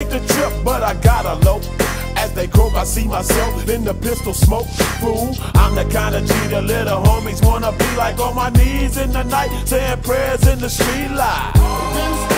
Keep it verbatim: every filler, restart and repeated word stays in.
made the trip, but I got a low. As they croak, I see myself in the pistol smoke. Fool, I'm the kind of G the little homies wanna be like, on my knees in the night, saying prayers in the street light.